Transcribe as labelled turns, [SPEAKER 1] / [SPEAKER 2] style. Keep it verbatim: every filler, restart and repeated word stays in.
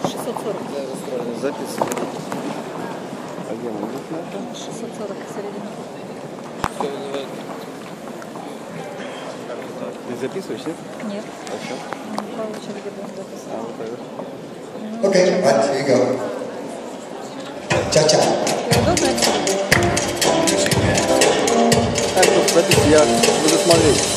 [SPEAKER 1] шестьсот сорок.
[SPEAKER 2] Записывай. А где мы идут на это?
[SPEAKER 1] шестьсот сорок середина.
[SPEAKER 3] Что вызывает?
[SPEAKER 2] Ты записываешь, нет?
[SPEAKER 1] Нет.
[SPEAKER 2] А что?
[SPEAKER 1] По очереди будем записывать.
[SPEAKER 2] А, вот так.
[SPEAKER 4] Okay, one, here you go. Cha-cha.
[SPEAKER 1] Удобно?
[SPEAKER 2] Так, запись, я буду смотреть.